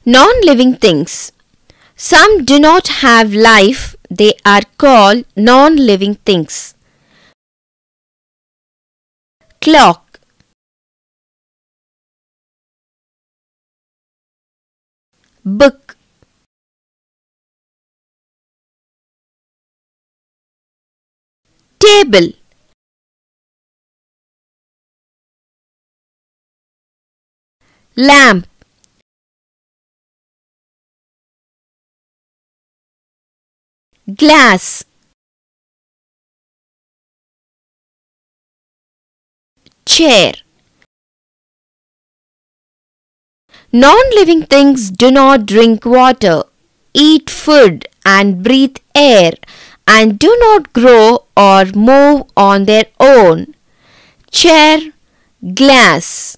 Non-living things. Some do not have life. They are called non-living things. Clock, book, table, lamp, glass, chair. Non-living things do not drink water, eat food and breathe air, and do not grow or move on their own. Chair, glass.